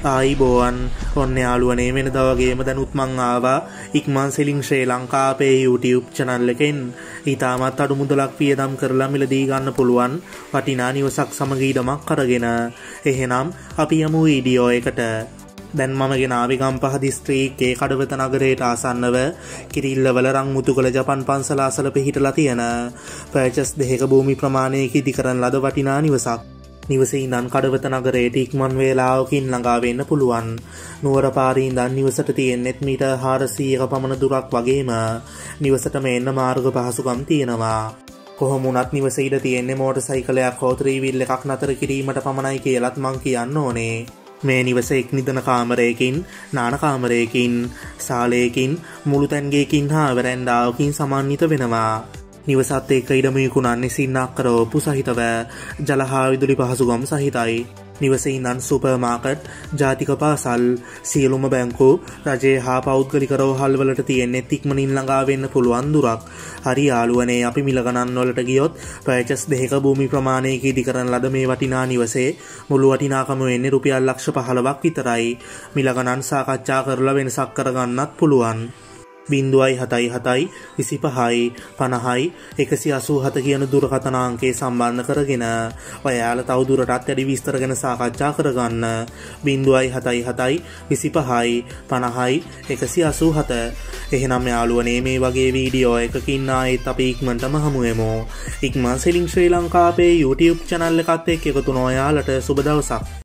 ආයිබෝවන් ඔන්න යාළුවනේ වෙනදා වගේම දැනුත් මං ආවා ඉක්මන් සෙලින් ශ්‍රී ලංකා අපේ YouTube channel එකෙන් ඊටමත් අඩු මුදලක් වියදම් කරලා මිලදී ගන්න පුළුවන් වටිනා නිවසක් සමග ඉඩමක් අරගෙන එහෙනම් අපි යමු වීඩියෝ එකට දැන් මම ගෙන ආවේ ගම්පහ දිස්ත්‍රික්කයේ කඩවත නගරයට ආසන්නව කිරිල්ලවල රංමුතුකල ජපන් පන්සල අසල පිහිටලා තියෙන පර්චස් දෙකක භූමි ප්‍රමාණයක ඉදි කරන ලද වටිනා නිවසක් නිවසේ ඉඳන් කඩවත නගරයට ඉක්මන් වේලාවකින් ළඟා වෙන්න පුළුවන්. නුවර පාරේ ඉඳන් නිවසට තියෙනෙත් මීටර් 400ක පමණ දුරක් වගේම නිවසටම එන්න මාර්ග පහසුකම් තියෙනවා. කොහොම වුණත් නිවසේ ඉඳ තියෙන්නේ මෝටර් සයිකලයක් හෝ ත්‍රිවිල් එකක් නතර කිරීමට පමණයි කියලාත් මං කියන්න ඕනේ. මේ නිවස එක් නිදන කාමරයකින්, නාන කාමරයකින්, සාලයකින්, මුළු තැන්ගයකින් හා වරැන්ඩාවකින් සමන්විත වෙනවා. නිවසත් එක්ක ඉඩම විකුණන්නේ සින්නක් කරවපු සහිතව ජල හා විදුලි පහසුකම් සහිතයි. නිවසේ ඉඳන් සුපර් මාකට්, ජාතික පාසල්, සියලුම බැංකු, රජයේ හා පෞද්ගලික රෝහල් වලට තියෙන්නේ ඉක්මනින් ළඟා වෙන්න පුළුවන් දුරක්. හරි යාළුවනේ අපි මිල ගණන් වලට ගියොත් පර්චස් දෙකක භූමි ප්‍රමාණයක ඉදි කරන ලද මේ වටිනා නිවසේ මුළු වටිනාකම වෙන්නේ රුපියල් ලක්ෂ 15ක් විතරයි. මිල ගණන් සාකච්ඡා කරලා වෙනසක් කරගන්නත් පුළුවන්. 0.77 25 50 187 කියන දුරකථන අංකය සම්බන්ධ කරගෙන ඔයාලා තව දුරටත් වැඩි විස්තර ගැන සාකච්ඡා කරගන්න 0.77 25 50 187 එහෙනම් යාළුවනේ මේ වගේ වීඩියෝ එකකින් ආයෙත් අපි ඉක්මනටම හමු වෙමු. ඉක්මන් සෙලින් ශ්‍රී ලංකා අපේ YouTube channel එකත් එක්ක එකතු වෙන ඔයාලට සුබ දවසක්.